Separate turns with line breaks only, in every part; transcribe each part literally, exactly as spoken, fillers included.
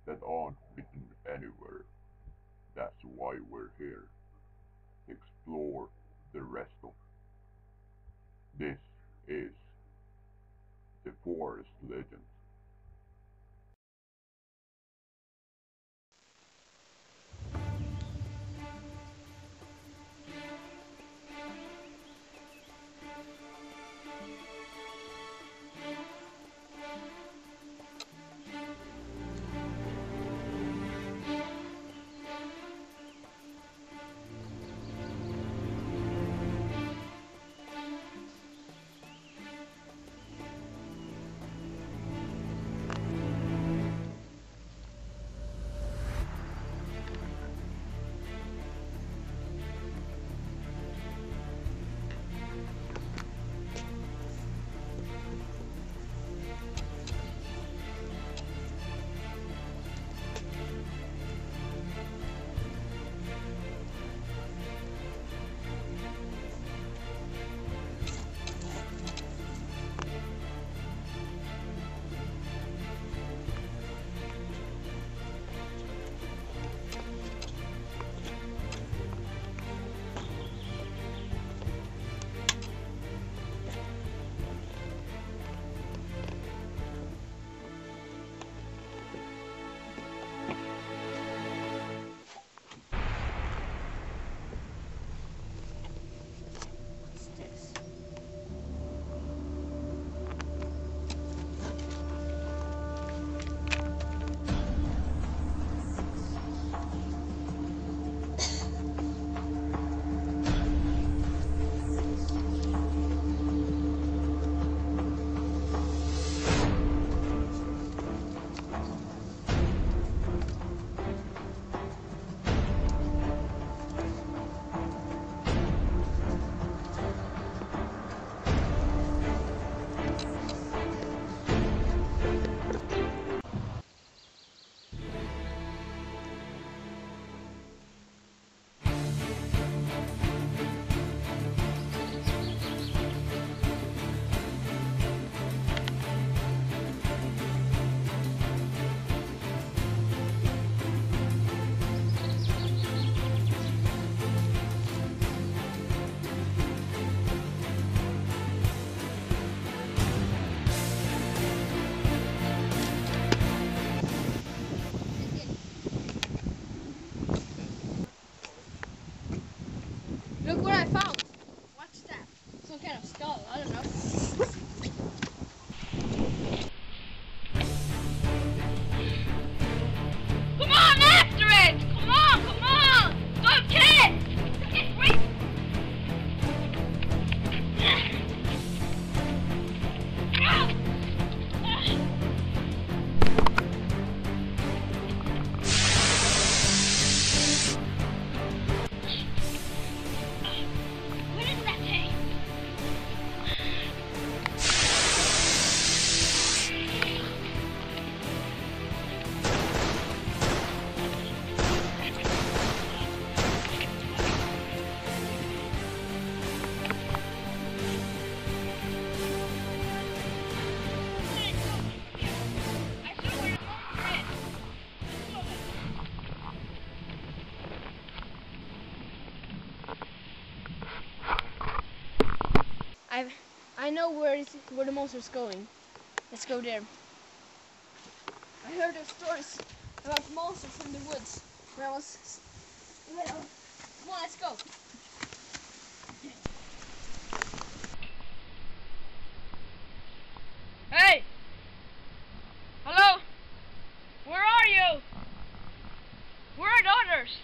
that aren't written anywhere. That's why we're here. Explore the rest of it. This is the Forest Legend.
Look what I found. What's that? Some kind of skull. I don't know. Come on, after it! Come on, come on! Don't kill it! It's free! I've, I know where, it's, where the monster's going. Let's go there. I heard the stories about monsters in the woods when I was little. Come on, let's go. Hey! Hello? Where are you? Where are the others?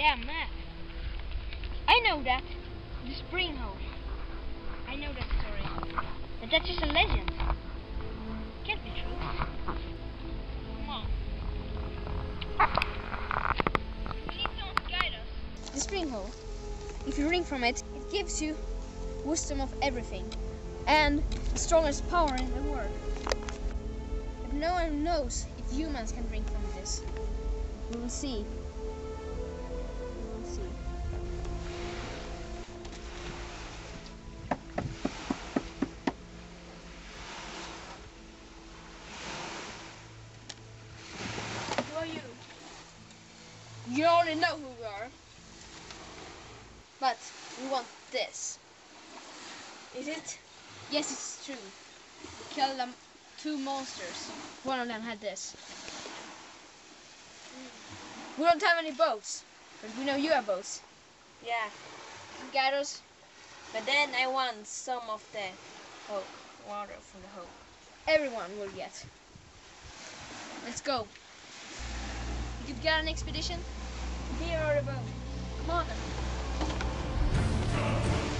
Yeah, map. I know that. The spring hole. I know that story. But that's just a legend. Can't be true. Come on. We need someone to guide us. The spring hole. If you drink from it, it gives you wisdom of everything. And the strongest power in the world. But no one knows if humans can drink from this. We will see. We will see. Who are you? You already know who we are. But we want this. Is it? Yes, it's true. We killed them two monsters. One of them had this. Mm. We don't have any boats, but we know you have boats.
Yeah,
Guide us.
but then I want some of the hope, water from the hope.
Everyone will get. Let's go. You could get an expedition.
Here are the boat.
Come on then.